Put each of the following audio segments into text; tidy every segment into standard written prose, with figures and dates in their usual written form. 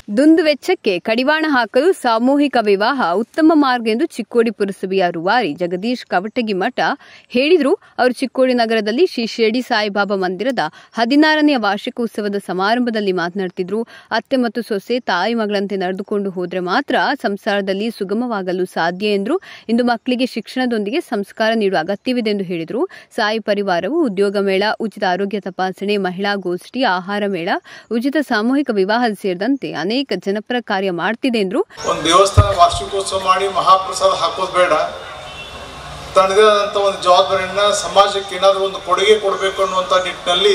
ದುಂದು ವೆಚ್ಚಕ್ಕೆ ಕಡಿವಾಣ ಹಾಕಲು ಸಾಮೂಹಿಕ ವಿವಾಹ ಉತ್ತಮ ಮಾರ್ಗ ಎಂದು ಚಿಕ್ಕೋಡಿ ಪುರಸಭೆಯ ರೂವಾರಿ ಜಗದೀಶ್ ಕವಟಗಿ ಮಠ ಹೇಳಿದರು. ಅವರು ಚಿಕ್ಕೋಡಿ ನಗರದಲ್ಲಿ ಶ್ರೀ ಶಿರಡಿ ಸಾಯಿಬಾಬಾ ಮಂದಿರದ 16ನೇ ವಾರ್ಷಿಕ ಉತ್ಸವದ ಸಮಾರಂಭದಲ್ಲಿ ಮಾತನಾಡುತ್ತಿದ್ದರು. ಅತ್ತೆ ಮತ್ತು ಸೊಸೆ ತಾಯಿ ಮಗಳಂತೆ ನಡೆದುಕೊಂಡು ಹೋದರೆ ಮಾತ್ರ ಸಂಸಾರದಲ್ಲಿ ಸುಗಮವಾಗಲು ಸಾಧ್ಯ ಎಂದರು. ಇಂದು ಮಕ್ಕಳಿಗೆ ಶಿಕ್ಷಣದೊಂದಿಗೆ ಸಂಸ್ಕಾರ ನೀಡುವ ಅಗತ್ಯವಿದೆ ಎಂದು ಹೇಳಿದರು. ಸಾಯಿ ಪರಿವಾರವು ಉದ್ಯೋಗ ಮೇಳ, ಉಚಿತ ಆರೋಗ್ಯ ತಪಾಸಣೆ, ಮಹಿಳಾ ಗೋಷ್ಠಿ, ಆಹಾರ ಮೇಳ, ಉಚಿತ ಸಾಮೂಹಿಕ ವಿವಾಹ ಸೇರಿದಂತೆ ಅನೇಕ ಜನಪರ ಕಾರ್ಯ ಮಾಡ್ತಿದೆ ಎಂದರು. ಒಂದು ದೇವಸ್ಥಾನ ವಾರ್ಷಿಕೋತ್ಸವ ಮಾಡಿ ಮಹಾಪ್ರಸಾದ ಹಾಕೋದು ಬೇಡ, ತನ್ನದೇ ಆದಂಥ ಒಂದು ಜವಾಬ್ದಾರಿಯನ್ನ ಸಮಾಜಕ್ಕೆ ಏನಾದರೂ ಒಂದು ಕೊಡುಗೆ ಕೊಡಬೇಕು ಅನ್ನುವಂಥ ನಿಟ್ಟಿನಲ್ಲಿ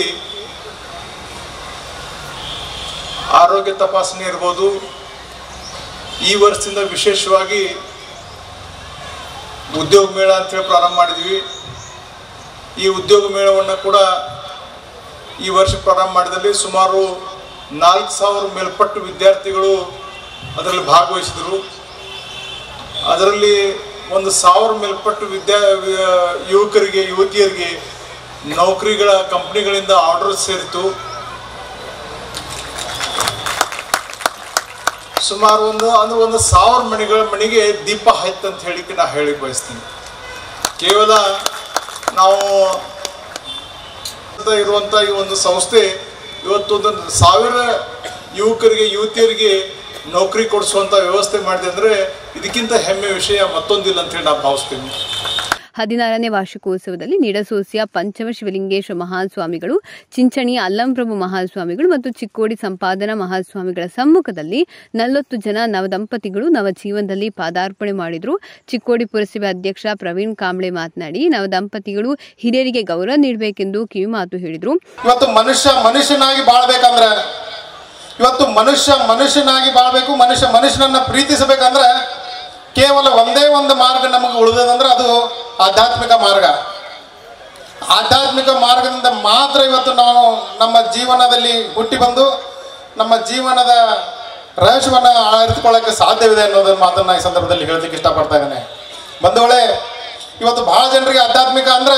ಆರೋಗ್ಯ ತಪಾಸಣೆ ಇರ್ಬೋದು. ಈ ವರ್ಷದಿಂದ ವಿಶೇಷವಾಗಿ ಉದ್ಯೋಗ ಮೇಳ ಅಂತೇಳಿ ಪ್ರಾರಂಭ ಮಾಡಿದ್ವಿ. ಈ ಉದ್ಯೋಗ ಮೇಳವನ್ನು ಕೂಡ ಈ ವರ್ಷ ಪ್ರಾರಂಭ ಮಾಡಿದಲ್ಲಿ ಸುಮಾರು 4,000 ಮೇಲ್ಪಟ್ಟು ವಿದ್ಯಾರ್ಥಿಗಳು ಅದರಲ್ಲಿ ಭಾಗವಹಿಸಿದರು. ಅದರಲ್ಲಿ 1,000 ಮೇಲ್ಪಟ್ಟು ಯುವಕರಿಗೆ ಯುವತಿಯರಿಗೆ ನೌಕರಿಗಳ ಕಂಪ್ನಿಗಳಿಂದ ಆರ್ಡರ್ ಸೇರಿತು. ಸುಮಾರು ಒಂದು 1,000 ಮನೆಗೆ ದೀಪ ಆಯ್ತು ಅಂತ ಹೇಳಿಕ್ಕೆ ನಾನು ಹೇಳಿ ಬಯಸ್ತೀನಿ. ಕೇವಲ ನಾವು ಇರುವಂಥ ಈ ಒಂದು ಸಂಸ್ಥೆ ಇವತ್ತು 1,000 ಯುವಕರಿಗೆ ಯುವತಿಯರಿಗೆ ನೌಕರಿ ಕೊಡಿಸುವಂಥ ವ್ಯವಸ್ಥೆ ಮಾಡಿದೆ ಅಂದರೆ ಇದಕ್ಕಿಂತ ಹೆಮ್ಮೆ ವಿಷಯ ಮತ್ತೊಂದಿಲ್ಲ ಅಂತ ಹೇಳಿ ನಾನು ಭಾವಿಸ್ತೀನಿ. 16ನೇ ವಾರ್ಷಿಕೋತ್ಸವದಲ್ಲಿ ನಿಡಸೋಸಿಯ ಪಂಚಮ ಶಿವಲಿಂಗೇಶ್ವರ ಮಹಾಸ್ವಾಮಿಗಳು, ಚಿಂಚಣಿಯ ಅಲ್ಲಂಪ್ರಭು ಮಹಾಸ್ವಾಮಿಗಳು ಮತ್ತು ಚಿಕ್ಕೋಡಿ ಸಂಪಾದನಾ ಮಹಾಸ್ವಾಮಿಗಳ ಸಮ್ಮುಖದಲ್ಲಿ 40 ಜನ ನವದಂಪತಿಗಳು ನವಜೀವನದಲ್ಲಿ ಪಾದಾರ್ಪಣೆ ಮಾಡಿದರು. ಚಿಕ್ಕೋಡಿ ಪುರಸಭೆ ಅಧ್ಯಕ್ಷ ಪ್ರವೀಣ್ ಕಾಂಬ್ಳೆ ಮಾತನಾಡಿ, ನವದಂಪತಿಗಳು ಹಿರಿಯರಿಗೆ ಗೌರವ ನೀಡಬೇಕೆಂದು ಕಿವಿಮಾತು ಹೇಳಿದರು. ಇವತ್ತು ಮನುಷ್ಯನಾಗಿ ಬಾಳ್ಬೇಕಂದ್ರೆ, ಇವತ್ತು ಮನುಷ್ಯನಾಗಿ ಬಾಳ್ಬೇಕು, ಮನುಷ್ಯನನ್ನ ಪ್ರೀತಿಸಬೇಕಂದ್ರೆ ಕೇವಲ ಒಂದೇ ಒಂದು ಮಾರ್ಗ ನಮಗೆ ಉಳಿದದಂದ್ರೆ ಅದು ಆಧ್ಯಾತ್ಮಿಕ ಮಾರ್ಗ. ಆಧ್ಯಾತ್ಮಿಕ ಮಾರ್ಗದಿಂದ ಮಾತ್ರ ಇವತ್ತು ನಾವು ನಮ್ಮ ಜೀವನದಲ್ಲಿ ಹುಟ್ಟಿ ಬಂದು ನಮ್ಮ ಜೀವನದ ರಹಸ್ಯವನ್ನು ಅರಿತುಕೊಳ್ಳೋಕ್ಕೆ ಸಾಧ್ಯವಿದೆ ಅನ್ನೋದನ್ನ ಮಾತನ್ನ ಈ ಸಂದರ್ಭದಲ್ಲಿ ಹೇಳಲಿಕ್ಕೆ ಇಷ್ಟಪಡ್ತಾ ಇದ್ದೇನೆ. ಬಂಧುಗಳೇ, ಇವತ್ತು ಬಹಳ ಜನರಿಗೆ ಆಧ್ಯಾತ್ಮಿಕ ಅಂದ್ರೆ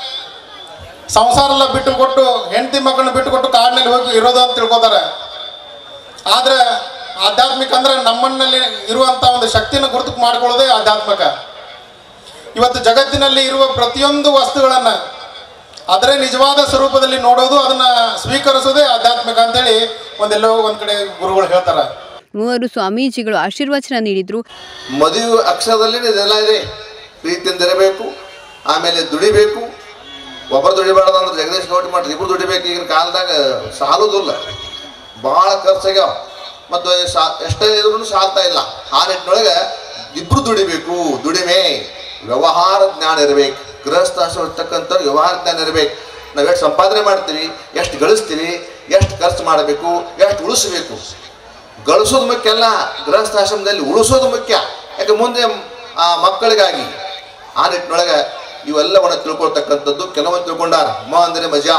ಸಂಸಾರ ಎಲ್ಲ ಬಿಟ್ಟು ಕೊಟ್ಟು ಹೆಂಡತಿ ಮಕ್ಕಳನ್ನ ಬಿಟ್ಟು ಕೊಟ್ಟು ಕಾಡಿನಲ್ಲಿ ಹೋಗಿ ಇರೋದು ಅಂತ ತಿಳ್ಕೊತಾರೆ. ಆದ್ರೆ ಆಧ್ಯಾತ್ಮಿಕ ಅಂದ್ರೆ ನಮ್ಮನ್ನಲ್ಲಿ ಇರುವಂತ ಒಂದು ಶಕ್ತಿಯನ್ನು ಗುರುತು ಮಾಡಿಕೊಳ್ಳೋದೇ ಆಧ್ಯಾತ್ಮಿಕ. ಇವತ್ತು ಜಗತ್ತಿನಲ್ಲಿ ಇರುವ ಪ್ರತಿಯೊಂದು ವಸ್ತುಗಳನ್ನ ಅದರ ನಿಜವಾದ ಸ್ವರೂಪದಲ್ಲಿ ನೋಡೋದು, ಅದನ್ನ ಸ್ವೀಕರಿಸೋದೇ ಆಧ್ಯಾತ್ಮಿಕ ಅಂತೇಳಿ ಒಂದೆಲ್ಲೋ ಒಂದ್ ಕಡೆ ಗುರುಗಳು ಹೇಳ್ತಾರೆ. ಮೂವರು ಸ್ವಾಮೀಜಿಗಳು ಆಶೀರ್ವಚನ ನೀಡಿದ್ರು. ಮದುವೆ ಅಕ್ಷರದಲ್ಲಿ ಇದೆಲ್ಲ ಇದೆ. ಪ್ರೀತಿಯಿಂದ ಇರಬೇಕು, ಆಮೇಲೆ ದುಡಿಬೇಕು. ಒಬ್ಬರು ದುಡಿಬಾರ್ದು ಅಂದ್ರೆ ಜಗದೀಶ್ ಗೌಡಿ ಮಾಡ್ರಿ, ಇಬ್ರು ದುಡಿಬೇಕು. ಈಗಿನ ಕಾಲದಾಗ ಸಾಲುದಿಲ್ಲ, ಭಾಳ ಖರ್ಚಾಗ್ಯಾವ ಮತ್ತು ಎಷ್ಟೇ ಇದ್ರೂ ಸಾಲ್ತಾ ಇಲ್ಲ. ಆ ನಿಟ್ಟಿನೊಳಗೆ ಇಬ್ರು ದುಡಿಬೇಕು. ದುಡಿಮೆ, ವ್ಯವಹಾರ ಜ್ಞಾನ ಇರಬೇಕು. ಗೃಹಸ್ಥಾಶ್ರಮ ಇರ್ತಕ್ಕಂಥ ವ್ಯವಹಾರ ಜ್ಞಾನ ಇರಬೇಕು. ನಾವು ಎಷ್ಟು ಸಂಪಾದನೆ ಮಾಡ್ತೀವಿ, ಎಷ್ಟು ಗಳಿಸ್ತೀವಿ, ಎಷ್ಟು ಖರ್ಚು ಮಾಡಬೇಕು, ಎಷ್ಟು ಉಳಿಸ್ಬೇಕು. ಗಳಿಸೋದು ಮುಖ್ಯ ಅಲ್ಲ, ಗೃಹಸ್ಥಾಶ್ರಮದಲ್ಲಿ ಉಳಿಸೋದು ಮುಖ್ಯ. ಯಾಕೆ ಮುಂದೆ ಆ ಮಕ್ಕಳಿಗಾಗಿ. ಆ ನಿಟ್ಟಿನೊಳಗೆ ಇವೆಲ್ಲವನ್ನು ತಿಳ್ಕೊಳ್ತಕ್ಕಂಥದ್ದು ಕೆಲವೊಂದು ತಿಳ್ಕೊಂಡಾರ. ಅಂದರೆ ಮಜಾ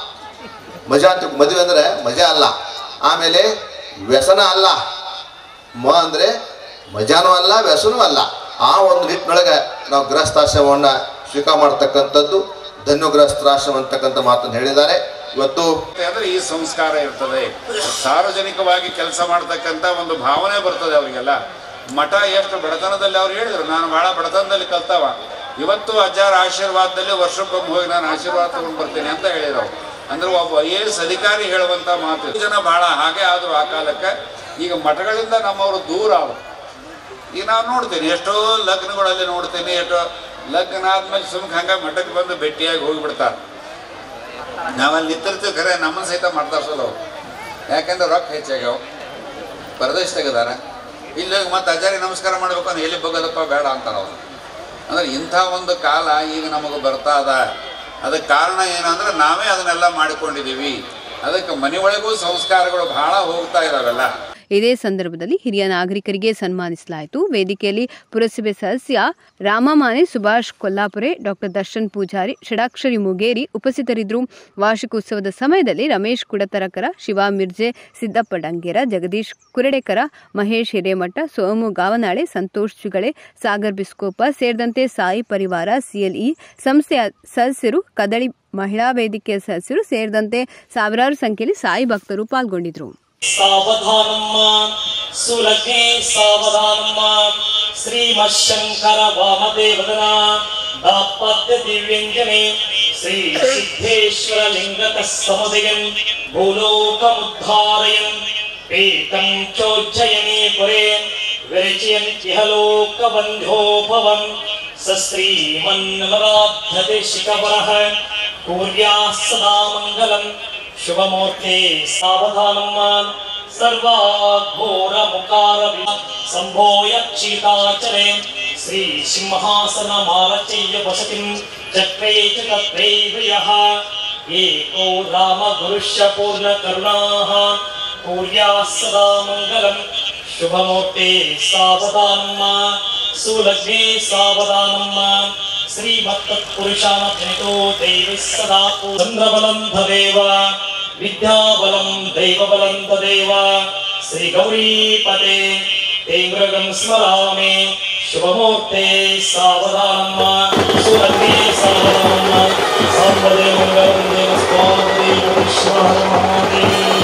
ಮದುವೆ ಅಂದರೆ ಮಜಾ ಅಲ್ಲ, ಆಮೇಲೆ ವ್ಯಸನ ಅಲ್ಲ. ಅಂದರೆ ಮಜಾನೂ ಅಲ್ಲ, ವ್ಯಸನೂ ಅಲ್ಲ. ಆ ಒಂದು ನಿಟ್ಟಿನೊಳಗೆ ನಾವು ಗೃಹಸ್ಥಾಶ್ರಮವನ್ನು ಸ್ವೀಕಾರ ಮಾಡ್ತಕ್ಕಂಥದ್ದು ಧನ್ಯ ಗೃಹಸ್ಥಾಶ್ರಮ ಅಂತಕ್ಕಂಥ ಮಾತನ್ನು ಹೇಳಿದ್ದಾರೆ. ಇವತ್ತು ಅಂದ್ರೆ ಈ ಸಂಸ್ಕಾರ ಇರ್ತದೆ, ಸಾರ್ವಜನಿಕವಾಗಿ ಕೆಲಸ ಮಾಡ್ತಕ್ಕಂಥ ಒಂದು ಭಾವನೆ ಬರ್ತದೆ ಅವರಿಗೆಲ್ಲ. ಮಠ ಎಷ್ಟು ಬಡತನದಲ್ಲಿ ಅವ್ರು ಹೇಳಿದ್ರು, ನಾನು ಬಹಳ ಬಡತನದಲ್ಲಿ ಕಲ್ತವ, ಇವತ್ತು ಅಜ್ಜಾರ ಆಶೀರ್ವಾದದಲ್ಲಿ ವರ್ಷಕ್ಕೊಮ್ಮೆ ಹೋಗಿ ನಾನು ಆಶೀರ್ವಾದ ತಗೊಂಡು ಬರ್ತೀನಿ ಅಂತ ಹೇಳಿದ್ರು. ಅಂದ್ರೆ ಒಬ್ಬ IAS ಅಧಿಕಾರಿ ಹೇಳುವಂತ ಮಾತು. ಜನ ಬಹಳ ಹಾಗೆ ಆದ್ರು ಆ ಕಾಲಕ್ಕೆ. ಈಗ ಮಠಗಳಿಂದ ನಮ್ಮವರು ದೂರ ಅವರು. ಈಗ ನಾವು ನೋಡ್ತೀನಿ, ಎಷ್ಟೋ ಲಗ್ನಗಳಲ್ಲಿ ನೋಡ್ತೀನಿ, ಎಷ್ಟೋ ಲಗ್ನ ಆದ್ಮೇಲೆ ಸುಮ್ಕೆ ಹಂಗ ಮಠಕ್ಕೆ ಬಂದು ಭೇಟಿಯಾಗಿ ಹೋಗಿಬಿಡ್ತಾರೆ. ನಾವಲ್ಲಿ ನಿಂತಿರ್ತೀವಿ, ಖರೆ ನಮ್ಮನ್ನು ಸಹಿತ ಮಾತಾಡ್ಸೋದು ಅವ್ರು. ಯಾಕೆಂದ್ರೆ ರೊಕ್ಕ ಹೆಚ್ಚಾಗ್ಯಾವ, ಪರದೇಶ ತೆಗೆದಾರ. ಇಲ್ಲಿ ಮತ್ತೆ ಅಜ್ಜಾರಿ ನಮಸ್ಕಾರ ಮಾಡ್ಬೇಕು ಅಂದ್ರೆ ಎಲ್ಲಿ ಬಗ್ಗದಪ್ಪ ಬೇಡ ಅಂತಾರೆ ಅವರು. ಅಂದ್ರೆ ಇಂಥ ಒಂದು ಕಾಲ ಈಗ ನಮಗೆ ಬರ್ತಾ ಅದ. ಅದಕ್ಕೆ ಕಾರಣ ಏನಂದ್ರೆ ನಾವೇ ಅದನ್ನೆಲ್ಲ ಮಾಡಿಕೊಂಡಿದ್ದೀವಿ. ಅದಕ್ಕೆ ಮನೆಯೊಳಗೂ ಸಂಸ್ಕಾರಗಳು ಬಹಳ ಹೋಗ್ತಾ ಇದಾವೆಲ್ಲ. ಇದೇ ಸಂದರ್ಭದಲ್ಲಿ ಹಿರಿಯ ನಾಗರಿಕರಿಗೆ ಸನ್ಮಾನಿಸಲಾಯಿತು. ವೇದಿಕೆಯಲ್ಲಿ ಪುರಸಭೆ ಸದಸ್ಯ ರಾಮಮಾನೆ, ಸುಭಾಷ್ ಕೊಲ್ಲಾಪುರೆ, ಡಾಕ್ಟರ್ ದರ್ಶನ್ ಪೂಜಾರಿ, ಷಡಾಕ್ಷರಿ ಮುಗೇರಿ ಉಪಸ್ಥಿತರಿದ್ದರು. ವಾರ್ಷಿಕೋತ್ಸವದ ಸಮಯದಲ್ಲಿ ರಮೇಶ್ ಕುಡತರಕರ, ಶಿವ ಮಿರ್ಜೆ, ಸಿದ್ದಪ್ಪ ಡಂಗೇರ, ಜಗದೀಶ್ ಕುರಡೇಕರ, ಮಹೇಶ್ ಹಿರೇಮಠ, ಸೋಮು ಗಾವನಾಳೆ, ಸಂತೋಷ್ ಚುಗಳೆ, ಸಾಗರ್ ಬಿಸ್ಕೋಪ ಸೇರಿದಂತೆ ಸಾಯಿ ಪರಿವಾರ, CLE ಸಂಸ್ಥೆಯ ಸದಸ್ಯರು, ಕದಳಿ ಮಹಿಳಾ ವೇದಿಕೆಯ ಸದಸ್ಯರು ಸೇರಿದಂತೆ ಸಾವಿರಾರು ಸಂಖ್ಯೆಯಲ್ಲಿ ಸಾಯಿ ಭಕ್ತರು ಪಾಲ್ಗೊಂಡಿದ್ದರು. सावधानम्म सुलग्ने सावधानम्म श्रीमशंकर वामदेवदना दापत्य दिव्यंजने श्री सिद्धेश्वर लिंगतः समुदयन् भूलोकमुद्धारयन् एकं चोज्जयने पुरे विरचयन्त्यह लोकबन्धो भवन् स श्रीमन्नमराध्यते शिखवरः कुर्याः सदा मङ्गलम् शुभमूर्ते सावधानम् सर्वाघोरमुकार सम्भोयक्षिताचरे श्री सिंहासनमारचय्य वसतिं चक्रे च तत्रैव यः एको राम गुरुश्च पूर्णकरुणाः कुर्याः सदा मङ्गलम् शुभमूर्ते सावधानम् सुलग्ने सावधानम् श्रीमत्तत्पुरुषानजनितो दैवः सदा चन्द्रबलं तदेव विद्याबलं दैवबलं तदेव श्रीगौरीपते ते मृगं स्मरामि शुभमूर्ते सावधानम् सुलग्ने सावधानम् साम्बदे मङ्गलं देवस्वामी विश्वहर महादेव।